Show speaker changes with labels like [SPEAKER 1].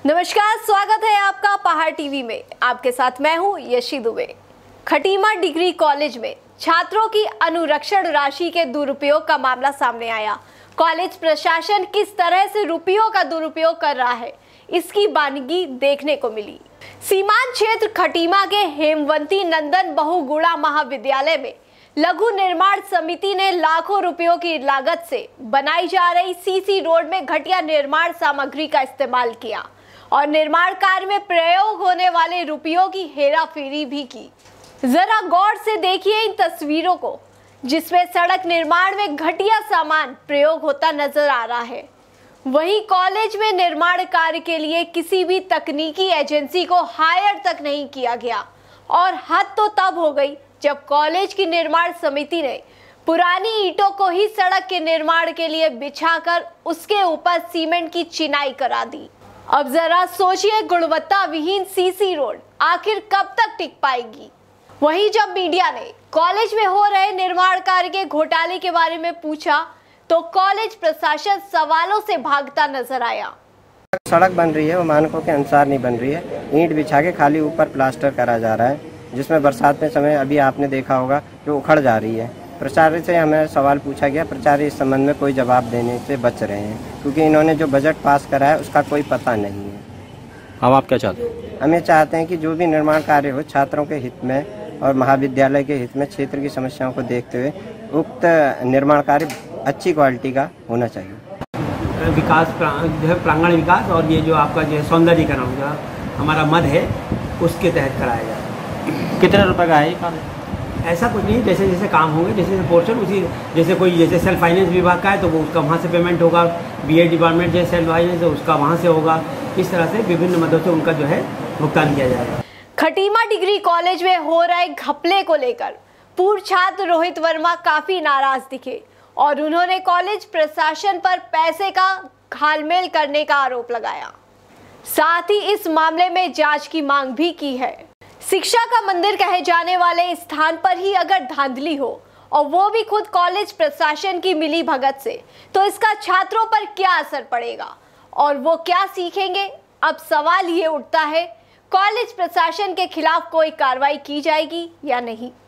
[SPEAKER 1] नमस्कार, स्वागत है आपका पहाड़ टीवी में। आपके साथ मैं हूं यशी दुबे। खटीमा डिग्री कॉलेज में छात्रों की अनुरक्षण राशि के दुरुपयोग का मामला सामने आया। कॉलेज प्रशासन किस तरह से रुपयों का दुरुपयोग कर रहा है, इसकी बानगी देखने को मिली। सीमांत क्षेत्र खटीमा के हेमवंती नंदन बहुगुणा महाविद्यालय में लघु निर्माण समिति ने लाखों रुपयों की लागत से बनाई जा रही सीसी रोड में घटिया निर्माण सामग्री का इस्तेमाल किया और निर्माण कार्य में प्रयोग होने वाले रुपयों की हेराफेरी भी की। जरा गौर से देखिए इन तस्वीरों को, जिसमें सड़क निर्माण में घटिया सामान प्रयोग होता नजर आ रहा है। वहीं कॉलेज में निर्माण कार्य के लिए किसी भी तकनीकी एजेंसी को हायर तक नहीं किया गया और हद तो तब हो गई जब कॉलेज की निर्माण समिति ने पुरानी ईंटों को ही सड़क के निर्माण के लिए बिछाकर उसके ऊपर सीमेंट की चिनाई करा दी। अब जरा सोचिए, गुणवत्ता विहीन सीसी रोड आखिर कब तक टिक पाएगी। वहीं जब मीडिया ने कॉलेज में हो रहे निर्माण कार्य के घोटाले के बारे में पूछा तो कॉलेज प्रशासन सवालों से भागता नजर आया।
[SPEAKER 2] सड़क बन रही है, वो मानकों के अनुसार नहीं बन रही है। ईंट बिछा के खाली ऊपर प्लास्टर करा जा रहा है, जिसमें बरसात में समय अभी आपने देखा होगा कि उखड़ जा रही है। प्राचार्य से हमें सवाल पूछा गया, प्राचार्य इस संबंध में कोई जवाब देने से बच रहे हैं क्योंकि इन्होंने जो बजट पास करा है उसका कोई पता नहीं है।
[SPEAKER 3] अब आप क्या चाहते हैं?
[SPEAKER 2] हम ये चाहते हैं कि जो भी निर्माण कार्य हो छात्रों के हित में और महाविद्यालय के हित में क्षेत्र की समस्याओं को देखते हुए उक्त निर्माण कार्य अच्छी क्वालिटी का होना चाहिए।
[SPEAKER 4] विकास जो है प्रांगण विकास और ये जो आपका जो है सौंदर्यीकरण जो हमारा मद है उसके तहत कराया जाए।
[SPEAKER 3] कितने रुपए का है ये काम?
[SPEAKER 4] ऐसा कुछ नहीं, जैसे जैसे काम होंगे, जैसे जैसे पोर्शन उसी, जैसे कोई जैसे सेल्फ फाइनेंस विभाग का है तो वो उसका वहाँ से पेमेंट होगा, बीए डिपार्टमेंट जैसे सेल्फ फाइनेंस है उसका वहाँ से होगा। इस तरह से विभिन्न मदों से उनका जो है भुगतान किया जाएगा।
[SPEAKER 1] खटीमा डिग्री कॉलेज में हो रहे घपले को लेकर पूर्व छात्र रोहित वर्मा काफी नाराज दिखे और उन्होंने कॉलेज प्रशासन पर पैसे का घालमेल करने का आरोप लगाया। साथ ही इस मामले में जांच की मांग भी की है। शिक्षा का मंदिर कहे जाने वाले स्थान पर ही अगर धांधली हो और वो भी खुद कॉलेज प्रशासन की मिली भगत से, तो इसका छात्रों पर क्या असर पड़ेगा और वो क्या सीखेंगे। अब सवाल ये उठता है, कॉलेज प्रशासन के खिलाफ कोई कार्रवाई की जाएगी या नहीं।